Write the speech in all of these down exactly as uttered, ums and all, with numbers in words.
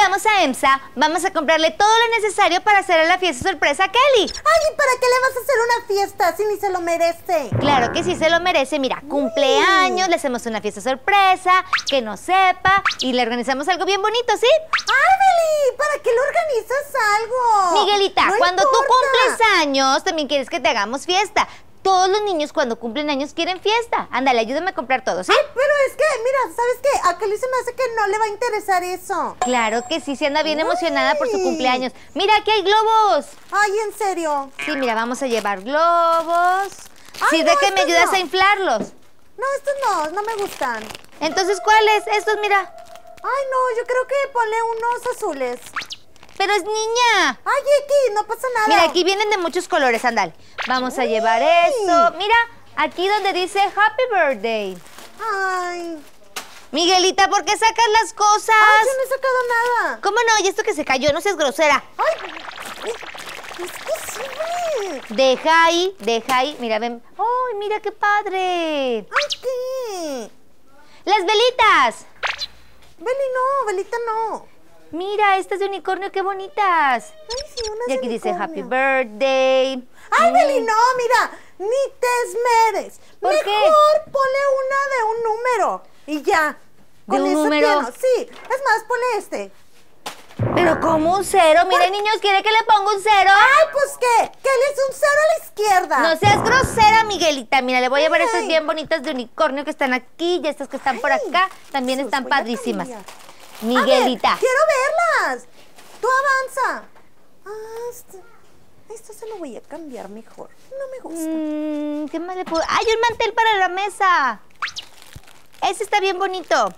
llegamos a EMSA, vamos a comprarle todo lo necesario para hacerle la fiesta sorpresa a Kelly. Ay, ¿y para qué le vas a hacer una fiesta si ni se lo merece? Claro que sí se lo merece. Mira, cumpleaños, le hacemos una fiesta sorpresa, que no sepa, y le organizamos algo bien bonito, ¿sí? ¡Ay, Beli! ¿Para qué le organizas algo? Miguelita, No cuando importa. tú cumples años, también quieres que te hagamos fiesta. Todos los niños cuando cumplen años quieren fiesta. Ándale, ayúdame a comprar todo, ¿sí? Ay, pero es que, mira, ¿sabes qué? A Kelly se me hace que no le va a interesar eso. Claro que sí, se anda bien Uy. emocionada por su cumpleaños. Mira, aquí hay globos. Ay, ¿en serio? Sí, mira, vamos a llevar globos. Ay, Sí, no, de que me estos ayudas no. a inflarlos. No, estos no, no me gustan. Entonces, ¿cuáles? Estos, mira. Ay, no, yo creo que ponle unos azules. Pero es niña. Ay, X, no pasa nada. Mira, aquí vienen de muchos colores, ándale. Vamos a llevar eso. Mira, aquí donde dice Happy Birthday. Ay. Miguelita, ¿por qué sacas las cosas? Ay, yo no he sacado nada. ¿Cómo no? Y esto que se cayó, no seas grosera. Ay, es que sí. Deja ahí, deja ahí. Mira, ven. ¡Ay, mira qué padre! Ay, ¿qué? ¡Las velitas! Beli, no, Belita no. Mira, estas de unicornio, qué bonitas. Ay, sí, unas Y de aquí dice unicornio. Happy Birthday. Ay, Mm. Beli, no, mira, ni te esmeres. ¿Por Mejor qué? ponle una de un número y ya. ¿De Con un ese número? piano. Sí, es más, ponle este. Pero como un cero. Miren, niños, ¿quiere que le ponga un cero? Ay, pues qué, que le es un cero a la izquierda. No seas grosera, Miguelita. Mira, le voy a llevar Ay. estas bien bonitas de unicornio que están aquí y estas que están por Ay, acá. También sus, están voy a padrísimas. cambiar. Miguelita. A ver, quiero verlas. Tú avanza. Ah, este, esto se lo voy a cambiar mejor. No me gusta. Mm, ¿Qué más le puedo...? ¡Ay, un mantel para la mesa! Ese está bien bonito.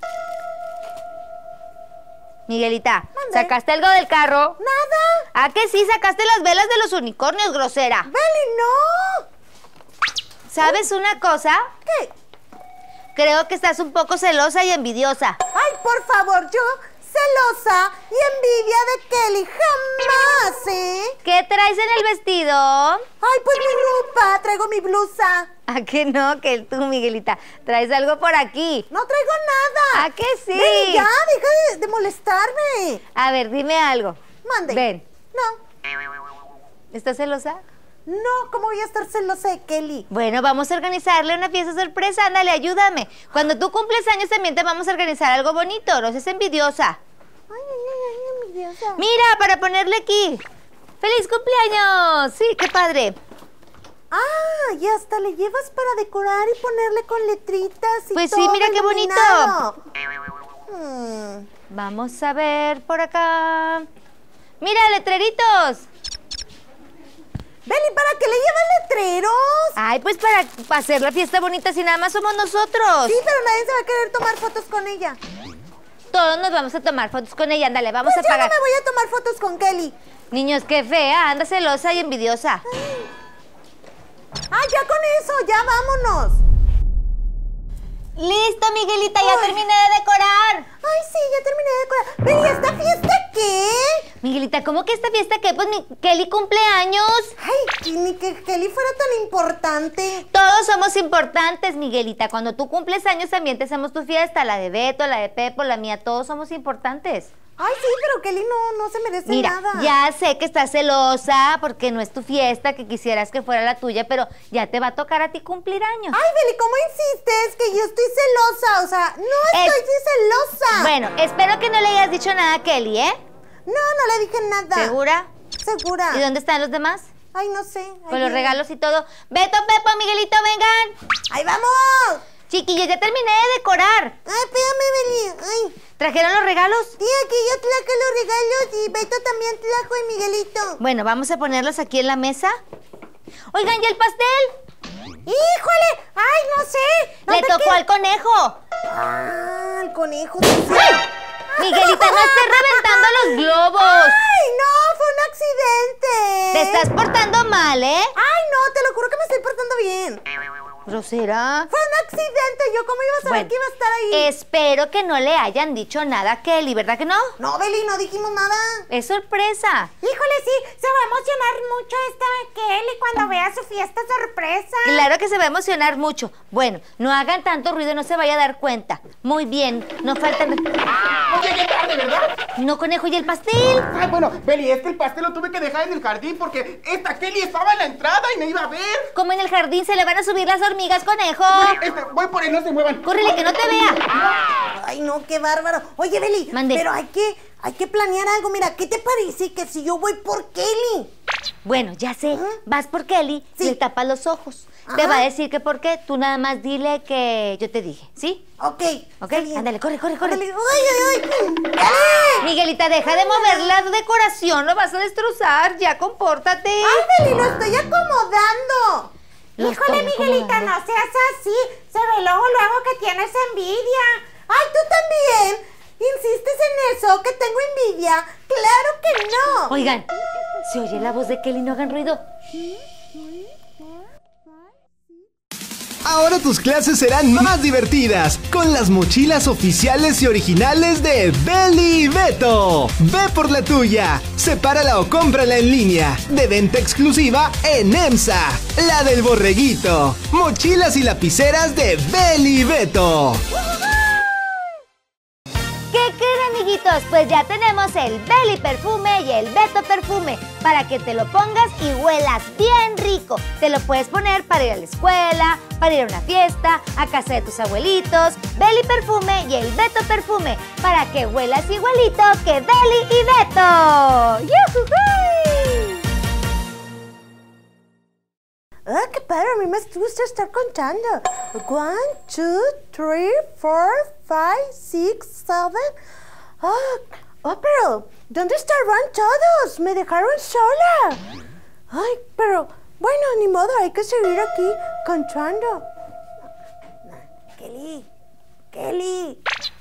Miguelita, Mande. ¿sacaste algo del carro? Nada. ¿Ah, que sí? Sacaste las velas de los unicornios, grosera. Beli, no. ¿Sabes una cosa? ¿Qué? Creo que estás un poco celosa y envidiosa. Ay, por favor, yo celosa y envidia de Kelly jamás, ¿eh? ¿Qué traes en el vestido? Ay, pues mi ropa, traigo mi blusa. ¿A que no? Que tú, Miguelita, traes algo por aquí. No traigo nada. ¿A que sí? Beli, ya, deja de, de molestarme. A ver, dime algo. Mande. Ven. No, ¿Estás celosa? no, ¿cómo voy a estar celosa de Kelly? Bueno, vamos a organizarle una fiesta sorpresa. Ándale, ayúdame. Cuando tú cumples años también te vamos a organizar algo bonito. No seas envidiosa. Ay, ay, ay, ay, mi diosa. Mira, para ponerle aquí. ¡Feliz cumpleaños! Sí, qué padre. Ah, y hasta le llevas para decorar y ponerle con letritas y Pues todo sí, mira qué bonito. iluminado. Mm. Vamos a ver por acá. Mira, letreritos. Beli, ¿para qué le llevas letreros? Ay, pues para, para hacer la fiesta bonita si nada más somos nosotros. Sí, pero nadie se va a querer tomar fotos con ella. Todos nos vamos a tomar fotos con ella. Ándale, vamos Pues a yo no pagar. me voy a tomar fotos con Kelly. Niños, qué fea. Anda celosa y envidiosa. Ah, ya con eso, ya vámonos. Listo, Miguelita, ya Ay. terminé de decorar. Ay, sí, ya terminé de decorar. Beli, ¿esta fiesta qué? Miguelita, ¿cómo que esta fiesta qué? Pues mi Kelly cumpleaños. Ay, y ni que Kelly fuera tan importante. Todos somos importantes, Miguelita. Cuando tú cumples años también te hacemos tu fiesta. La de Beto, la de Pepo, la mía. Todos somos importantes. Ay, sí, pero Kelly no, no se merece Mira, nada. ya sé que estás celosa porque no es tu fiesta, que quisieras que fuera la tuya, pero ya te va a tocar a ti cumplir años. Ay, Beli, ¿cómo insistes? Que yo estoy celosa. O sea, no Es- estoy celosa. Bueno, espero que no le hayas dicho nada a Kelly, ¿eh? No, no le dije nada. ¿Segura? Segura. ¿Y dónde están los demás? Ay, no sé. Con Ay, los Beli. regalos y todo. Beto, Pepo, Miguelito, vengan. ¡Ahí vamos! Chiquillos, ya terminé de decorar. Ay, espérame, Beli. Ay, ¿Trajeron los regalos? sí, aquí yo traje los regalos y Beto también trajo y Miguelito. Bueno, vamos a ponerlos aquí en la mesa. Oigan, ¿y el pastel? ¡Híjole! ¡Ay, no sé! Le ¿Dónde tocó queda? al conejo. Ah, el conejo. Miguelita, no estés reventando los globos. ¡Ay, no! ¡Fue un accidente! Te estás portando mal, ¿eh? ¡Ay, no! Te lo juro que me estoy portando bien. Grosera. ¡Fue un accidente. ¿Yo cómo iba a saber Bueno, que iba a estar ahí? Espero que no le hayan dicho nada a Kelly, ¿verdad que no? No, Beli, no dijimos nada. Es sorpresa. Híjole, sí, se va a emocionar mucho esta Kelly cuando vea su fiesta sorpresa. Claro que se va a emocionar mucho. Bueno, no hagan tanto ruido, no se vaya a dar cuenta. Muy bien, no faltan... No llegué tarde, ¿verdad? No, conejo, ¿y el pastel? Ay, bueno, Beli, es que el pastel lo tuve que dejar en el jardín porque esta Kelly estaba en la entrada y me iba a ver. Como en el jardín se le van a subir las hormigas, conejo. Este, voy por ahí, no se muevan. Córrele, que no te vea. Ay, no, qué bárbaro. Oye, Beli, Mande. pero hay que, hay que planear algo. Mira, ¿qué te parece que si yo voy por Kelly? Bueno, ya sé, vas por Kelly, Sí. le tapas los ojos. Te Ajá. va a decir que por qué, tú nada más dile que yo te dije, ¿sí? Ok. Ok, está bien. ándale, corre, corre, corre. Ándale. Ay, ay, ay. ¡Kelly! Miguelita, deja de mover la decoración, lo vas a destrozar, ya compórtate. Ay, Beli, lo estoy acomodando. Lo Híjole, estoy Miguelita, acomodando. no seas así. Se ve luego, luego que tienes envidia. Ay, tú también. ¿Insistes en eso? ¿Que tengo envidia? ¡Claro que no! Oigan, se oye la voz de Kelly, no hagan ruido. Ahora tus clases serán más divertidas con las mochilas oficiales y originales de Beli y Beto. Ve por la tuya, sepárala o cómprala en línea, de venta exclusiva en EMSA. La del borreguito. Mochilas y lapiceras de Beli y Beto. ¿Qué creen, amiguitos? Pues ya tenemos el Beli perfume y el Beto perfume para que te lo pongas y huelas bien rico. Te lo puedes poner para ir a la escuela, para ir a una fiesta, a casa de tus abuelitos. Beli perfume y el Beto perfume para que huelas igualito que Beli y Beto. ¡Yujujuy! Ah, qué padre, a mí me gusta estar contando. One, two, three, four, five, six, seven. Ah, oh, pero ¿dónde estarán todos? Me dejaron sola. Ay, pero bueno, ni modo, hay que seguir aquí contando. Kelly, Kelly,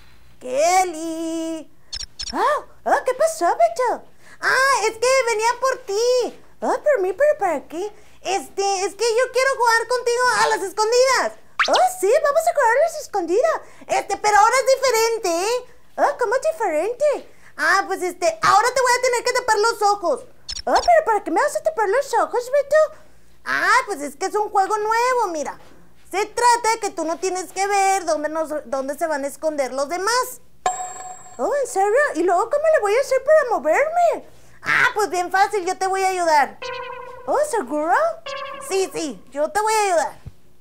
Kelly. Ah, ah, ¿qué pasó, Beto? Ah, es que venía por ti. Ah, por mí, pero ¿para qué? Este, es que yo quiero jugar contigo a las escondidas. Oh, sí, vamos a jugar a las escondidas. Este, pero ahora es diferente, ¿eh? Ah, ¿cómo es diferente? Ah, pues este, ahora te voy a tener que tapar los ojos. Ah, pero ¿para qué me vas a tapar los ojos, Beto? Ah, pues es que es un juego nuevo, mira. Se trata de que tú no tienes que ver dónde, nos, dónde se van a esconder los demás. Oh, ¿en serio? ¿Y luego cómo le voy a hacer para moverme? Ah, pues bien fácil, yo te voy a ayudar. Oh, ¿seguro? Sí, sí, yo te voy a ayudar.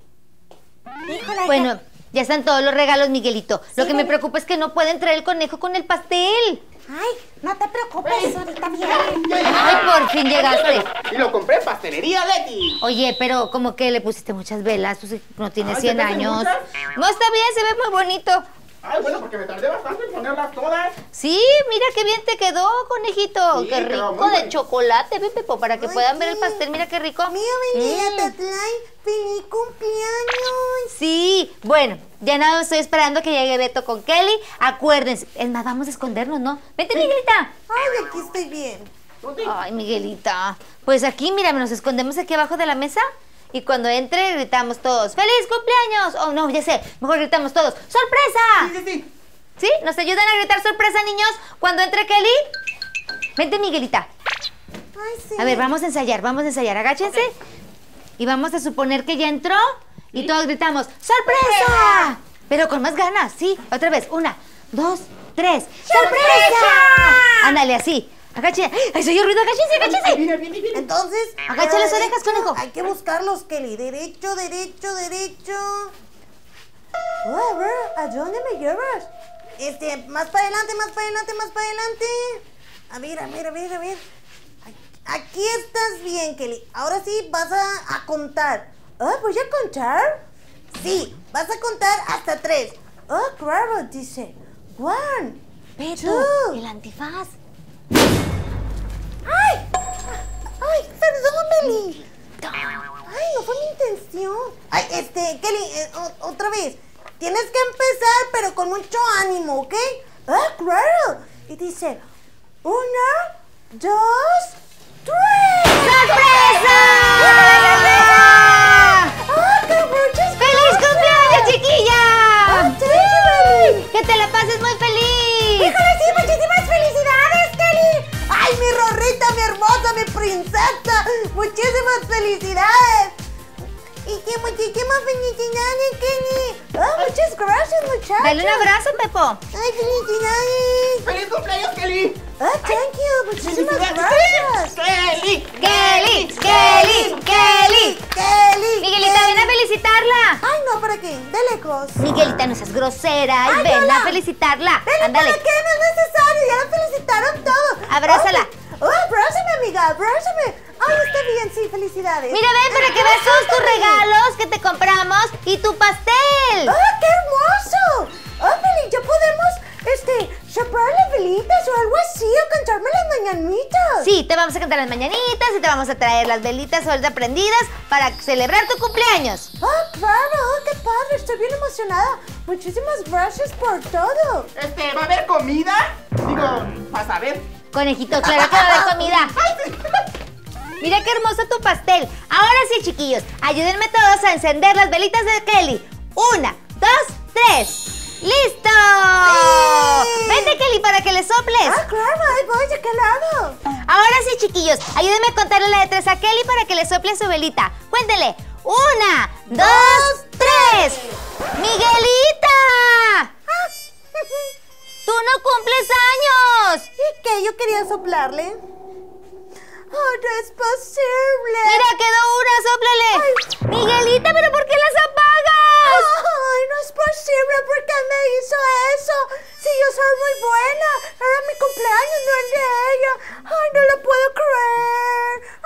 Híjole, Bueno, ya están todos los regalos, Miguelito. Lo Sí, que me Beli. preocupa es que no pueden traer el conejo con el pastel. ay, no te preocupes, ahorita viene. Ay, por fin llegaste. Y lo compré en pastelería, Leti. Oye, pero como que le pusiste muchas velas, tú sí no tienes Ay, cien ¿te parecen años. muchas? No, está bien, se ve muy bonito. Ay, bueno, porque me tardé bastante en ponerlas todas. Sí, mira qué bien te quedó, conejito. Sí, qué quedó rico muy de bueno. chocolate, ven, Pepo, para que Ay, puedan ver sí. el pastel. Mira qué rico. Mío, mi niña, Mm. te trae feliz cumpleaños. Sí, bueno, ya nada, estoy esperando que llegue Beto con Kelly. Acuérdense, es más, vamos a escondernos, ¿no? Vente, Miguelita. Ay, aquí estoy bien. Ay, Miguelita. Pues aquí, mira, nos escondemos aquí abajo de la mesa. Y cuando entre, gritamos todos, ¡feliz cumpleaños! Oh, no, ya sé, mejor gritamos todos, ¡sorpresa! Sí, sí, sí. ¿Sí? ¿Nos ayudan a gritar sorpresa, niños? Cuando entre Kelly. Vente, Miguelita. Ay, sí. A ver, vamos a ensayar, vamos a ensayar. Agáchense. Y vamos a suponer que ya entró. Y todos gritamos, ¡sorpresa! Pero con más ganas, ¿sí? Otra vez, una, dos, tres. ¡Sorpresa! Ándale, así. Agáchense. ¡Ay, se oye ruido! ¡Agáchense, agáchense! Viene, viene, viene. Entonces, Agacha las derecho, orejas, conejo. Hay que buscarlos, Kelly. Derecho, derecho, derecho. Oh, a ver, ¿a dónde me llevas? Este, más para adelante, más para adelante, más para adelante. A ver, a ver, a ver, a ver. Aquí estás bien, Kelly. Ahora sí vas a, a contar. Ah, ¿voy a contar? Sí, vas a contar hasta tres. Oh, claro, dice. One, Beto, two. el antifaz. ¡Ay! ¡Ay, perdón, Beli! ¡Ay, no fue mi intención! Ay, este, Kelly, eh, o- otra vez. Tienes que empezar, pero con mucho ánimo, ¿ok? ¡Ah, claro! Y dice, una, dos, tres. ¡Sorpresa! ¡Ah, qué muchas ¡Feliz cumpleaños, chiquillos! princesa! ¡Muchísimas felicidades! Y que muchísimas felicidades, Kenny. ¡Oh, muchas gracias, muchachos! Dale un abrazo, Pepo. ¡Ay, felicidades! ¡Feliz cumpleaños, Kelly! ¡Ah, thank you! ¡Muchísimas ¡Felicidades! gracias! ¡Kelly! ¡Kelly! ¡Kelly! ¡Kelly! ¡Kelly! Miguelita, ven a felicitarla. ¡Ay, no, ¿para qué? De lejos. Miguelita, no seas grosera. Ay, Ven hola. a felicitarla. Dele, Ándale. ¿para qué? No es necesario, ya la felicitaron todo. Abrázala. ¡Oh, abrázame, amiga! ¡Abrázame! ¡Ay, está bien! Sí, felicidades. Mira, ven para que veas todos tus regalos que te compramos y tu pastel. ¡Ah, qué hermoso! ¡Ah, Feli, ya podemos, este, soplarle velitas o algo así o cantarme las mañanitas! Sí, te vamos a cantar las mañanitas y te vamos a traer las velitas ahorita prendidas para celebrar tu cumpleaños. ¡Ah, claro! ¡Oh, qué padre! Estoy bien emocionada. Muchísimas gracias por todo. Este, ¿va a haber comida? Digo, para saber. Conejito, claro que va a haber comida. Mira qué hermoso tu pastel. Ahora sí, chiquillos, ayúdenme todos a encender las velitas de Kelly. Una, dos, tres. ¡Listo! ¡Sí! Vente, Kelly, para que le soples. ¡Ah, claro! ¡Ahí voy! ¿De qué lado? Ahora sí, chiquillos, ayúdenme a contarle la de tres a Kelly para que le sople su velita. Cuéntele. Una, dos, tres. ¡Miguelita! ¡Tú no cumples años! ¿Y qué? Yo quería soplarle. ¡Oh, no es posible! Mira, quedó una, sóplale. Miguelita, ¿pero por qué las apagas? ¡Ay, no es posible! ¿Por qué me hizo eso? Si yo soy muy buena. Era mi cumpleaños, no el de ella. ¡Ay, no lo puedo creer!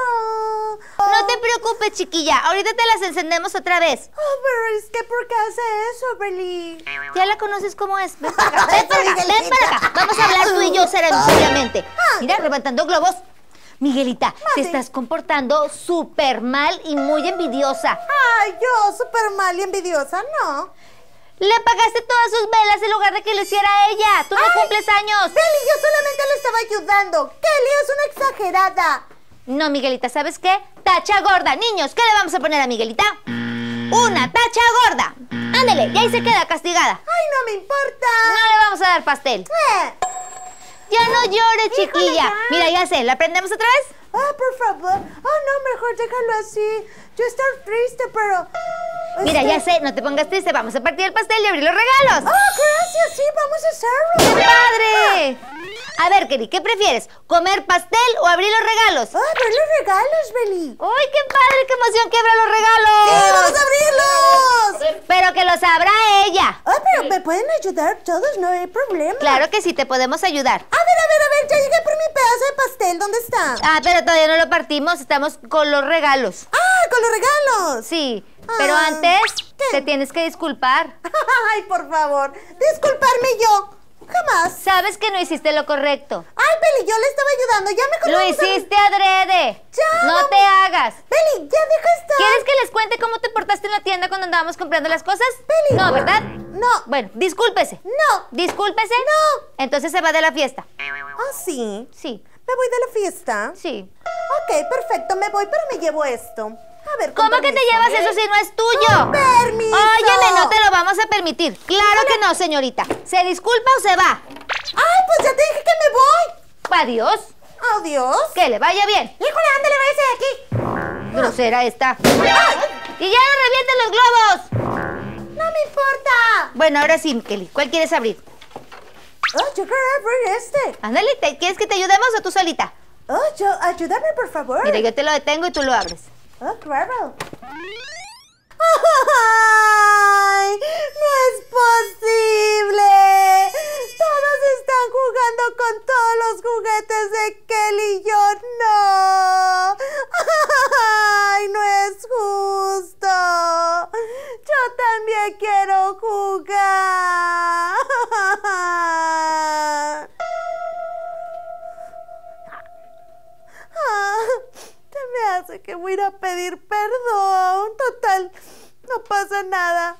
Ah. No te preocupes, chiquilla. Ahorita te las encendemos otra vez. Oh, pero es que ¿por qué hace eso, Beli? Ya la conoces cómo es. Ven para acá, ven para acá, ven para acá. Vamos a hablar tú y yo seriamente. Mira, levantando globos. Miguelita, te estás comportando súper mal y muy envidiosa. Ay, yo, súper mal y envidiosa, ¿no? Le apagaste todas sus velas en lugar de que lo hiciera ella. Tú no Ay, cumples años. Beli, yo solamente le estaba ayudando. Kelly es una exagerada. No, Miguelita, ¿sabes qué? Tacha gorda. Niños, ¿qué le vamos a poner a Miguelita? Una tacha gorda. Ándele, y ahí se queda castigada. Ay, no me importa. No le vamos a dar pastel. Eh. Ya no llores, chiquilla. ya. Mira, ya sé, ¿la prendemos otra vez? Ah, por favor. Oh, no, mejor déjalo así. Yo estoy triste, pero... Mira, este- ya sé, no te pongas triste. Vamos a partir el pastel y abrir los regalos. ¡Ah, gracias! Sí, vamos a hacerlo. ¡Qué padre! A ver, Kelly, ¿qué prefieres? ¿Comer pastel o abrir los regalos? ¡Ah, ver los regalos, Beli! ¡Uy, qué padre! ¡Qué emoción que abra los ¡Sí, regalos! vamos a abrirlos! Pero que los abra ella. Ah, pero me pueden ayudar todos, no hay problema. Claro que sí, te podemos ayudar. A ver, a ver, a ver, ya llegué por mi pedazo de pastel. ¿Dónde está? Ah, pero todavía no lo partimos, estamos con los regalos. ¡Ah, con los regalos! Sí, pero Ah, antes ¿qué? te tienes que disculpar. Ay, por favor, disculparme yo. Jamás. Sabes que no hiciste lo correcto. Ay, Beli, yo le estaba ayudando. Ya me Lo conozco. hiciste adrede. Ya, No vamos. te hagas. Beli, ya deja estar. ¿Quieres que les cuente cómo te portaste en la tienda cuando andábamos comprando las cosas? Beli. No, ¿verdad? No. Bueno, discúlpese. No. Discúlpese. No. Entonces se va de la fiesta. Ah, sí. Sí, ¿Me voy de la fiesta? sí. Ok, perfecto, me voy, pero me llevo esto. A ver, con ¿Cómo que te permiso. llevas eso si no es tuyo? Permiso. Óyeme, no te lo vamos a permitir. Claro que no, señorita. ¿Se disculpa o se va? Ay, pues ya te dije que me voy. Adiós. Adiós. Que le vaya bien. Híjole, ándale, váyase de aquí. Grosera esta. ¡Y ya no revienten los globos! No me importa. Bueno, ahora sí, Kelly. ¿Cuál quieres abrir? Oh, yo quiero abrir este. Ándale, ¿te- ¿quieres que te ayudemos o tú solita? Oh, yo, ayúdame, por favor. Mira, yo te lo detengo y tú lo abres. Oh, claro. ¡Ay! ¡No es posible! Todos están jugando con todos los juguetes de Kelly y yo no. ¡Ay! ¡No es justo! Yo también quiero jugar. Ah, se me hace que voy a ir a pedir perdón. Total, no pasa nada.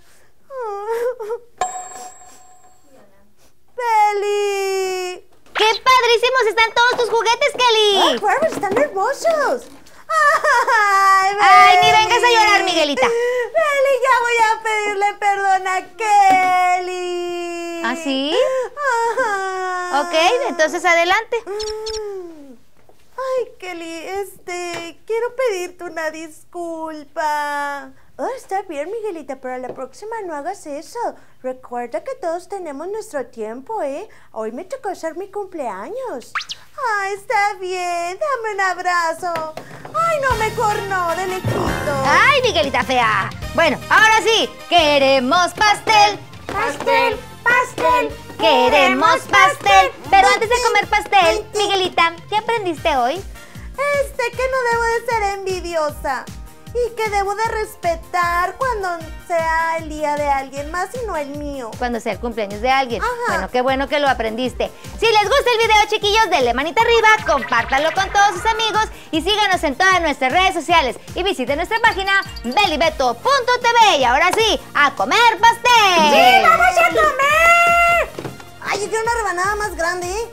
¡Beli! ¡Qué padrísimos están todos tus juguetes, Kelly! ¡Ah, claro, están hermosos! ¡Ay, Ay, ni Beli! vengas a llorar, Miguelita. Beli, ya voy a pedirle perdón a Kelly. ¿Ah, sí? Ajá. Ok, entonces adelante. Mm. Ay, Ay, Kelly, este, quiero pedirte una disculpa. Oh, está bien, Miguelita, pero a la próxima no hagas eso. Recuerda que todos tenemos nuestro tiempo, ¿eh? Hoy me tocó hacer mi cumpleaños. Ay, está bien, dame un abrazo. Ay, no, mejor no, de lejito. ¡Ay, Miguelita fea! Bueno, ahora sí, queremos pastel. Pastel, pastel. Queremos pastel. Pero antes de comer pastel, Miguelita, ¿qué aprendiste hoy? Este, que no debo de ser envidiosa. Y que debo de respetar cuando sea el día de alguien más y no el mío. Cuando sea el cumpleaños de alguien. Ajá. Bueno, qué bueno que lo aprendiste. Si les gusta el video, chiquillos, denle manita arriba, compártanlo con todos sus amigos y síganos en todas nuestras redes sociales. Y visiten nuestra página belibeto punto t v. Y ahora sí, a comer pastel. ¡Sí, vamos a comer! Ay, yo quiero una rebanada más grande, ¿eh?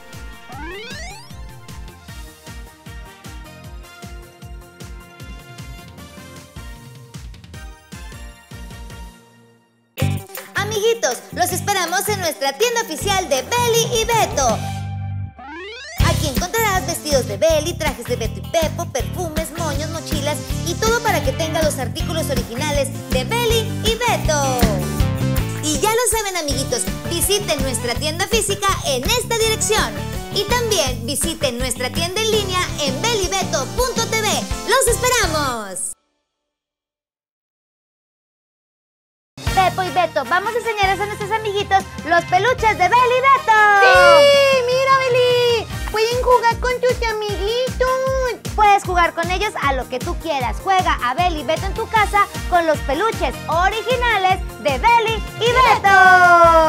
Amiguitos, los esperamos en nuestra tienda oficial de Beli y Beto. Aquí encontrarás vestidos de Beli, trajes de Beto y Pepo, perfumes, moños, mochilas y todo para que tengas los artículos originales de Beli y Beto. Y ya lo saben, amiguitos, visiten nuestra tienda física en esta dirección. Y también visiten nuestra tienda en línea en belibeto punto t v. ¡Los esperamos! Pepo y Beto, vamos a enseñarles a nuestros amiguitos los peluches de Beli y Beto. ¡Sí! ¡Mira, Beli! Pueden jugar con tus amiguitos. Puedes jugar con ellos a lo que tú quieras. Juega a Beli y Beto en tu casa con los peluches originales de Beli y Beto.